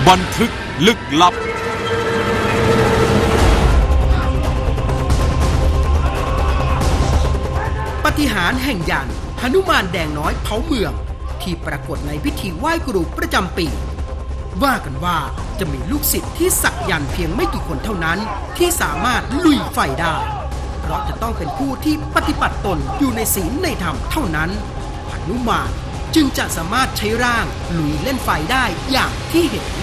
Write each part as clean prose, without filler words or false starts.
บันทึกลึกลับปาฏิหาริย์แห่งยันต์หนุมานแดงน้อยเผาเมืองที่ปรากฏในพิธีไหว้ครูประจำปีว่ากันว่าจะมีลูกศิษย์ที่สักยันต์เพียงไม่กี่คนเท่านั้นที่สามารถลุยไฟได้เพราะจะต้องเป็นผู้ที่ปฏิบัติตนอยู่ในศีลในธรรมเท่านั้นหนุมานจึงจะสามารถใช้ร่างลุยเล่นไฟได้อย่างที่เห็น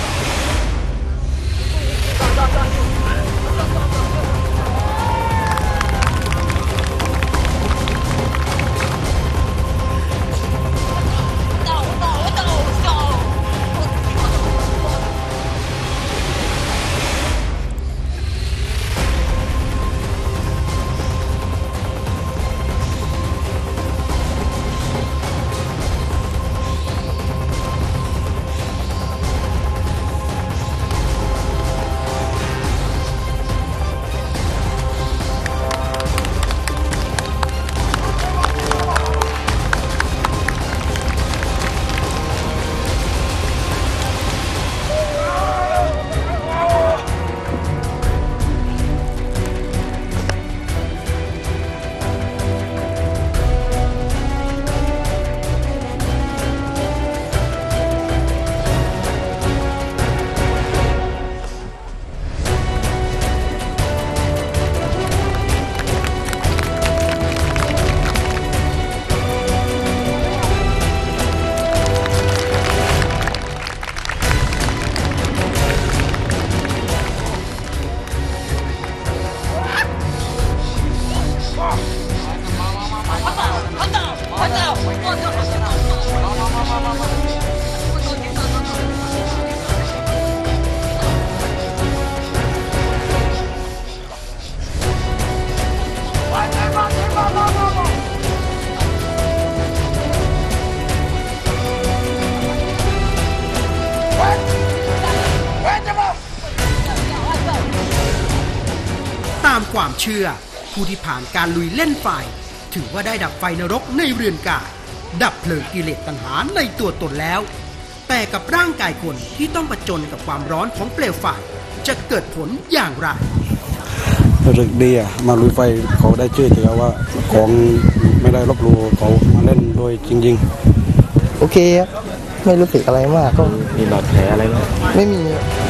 ตามความเชื่อผู้ที่ผ่านการลุยเล่นไฟถือว่าได้ดับไฟนรกในเรือนกายดับเพลิงกิเลสตัณหาในตัวตนแล้วแต่กับร่างกายคนที่ต้องผจญกับความร้อนของเปลวไฟจะเกิดผลอย่างไรรู้สึกดีมาลุยไฟเขาได้เชื่อถือว่าของไม่ได้ลบหลู่เขามาเล่นโดยจริงๆโอเคครับไม่รู้สึกอะไรมากก็มีบาดแผลอะไรไหมไม่มี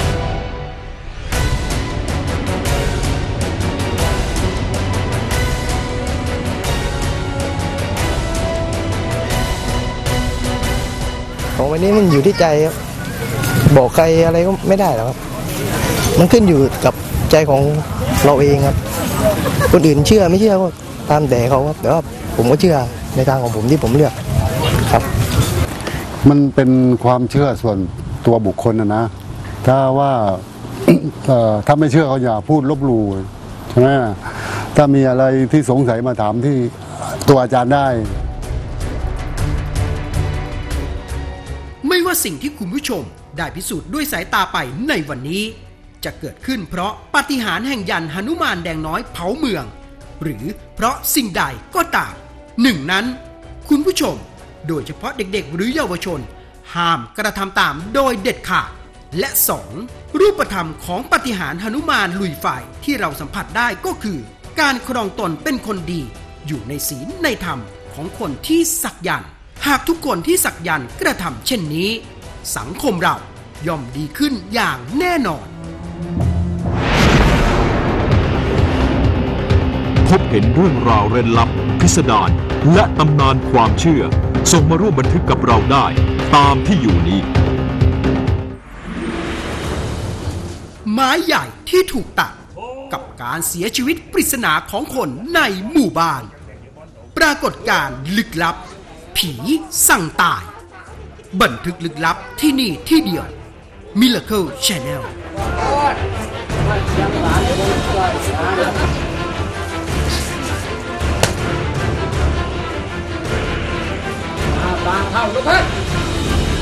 ของวันนี้มันอยู่ที่ใจครับบอกใครอะไรก็ไม่ได้หรอกครับมันขึ้นอยู่กับใจของเราเองครับคนอื่นเชื่อไม่เชื่อก็ตามแต่เขาครับแต่ว่าผมก็เชื่อในทางของผมที่ผมเลือกครับมันเป็นความเชื่อส่วนตัวบุคคลนะถ้าว่าถ้าไม่เชื่อเขาอย่าพูดลบหลู่ใช่ไหมถ้ามีอะไรที่สงสัยมาถามที่ตัวอาจารย์ได้ไม่ว่าสิ่งที่คุณผู้ชมได้พิสูจน์ด้วยสายตาไปในวันนี้จะเกิดขึ้นเพราะปาฏิหาริย์แห่งยันต์หนุมานแดงน้อยเผาเมืองหรือเพราะสิ่งใดก็ตามหนึ่งนั้นคุณผู้ชมโดยเฉพาะเด็กๆหรือเยาวชนห้ามกระทำตามโดยเด็ดขาดและสองรูปธรรมของปาฏิหาริย์หนุมานลุยไฟที่เราสัมผัสได้ก็คือการครองตนเป็นคนดีอยู่ในศีลในธรรมของคนที่สักยันต์หากทุกคนที่สักยันต์กระทำเช่นนี้สังคมเราย่อมดีขึ้นอย่างแน่นอนพบเห็นเรื่องราวเร้นลับพิสดารและตำนานความเชื่อส่งมาร่วมบันทึกกับเราได้ตามที่อยู่นี้ไม้ใหญ่ที่ถูกตัดกับการเสียชีวิตปริศนาของคนในหมู่บ้านปรากฏการณ์ลึกลับผีสั่งตายบันทึกลึกลับที่นี่ที่เดียว Miracle Channel บางเท่าทุกท่าน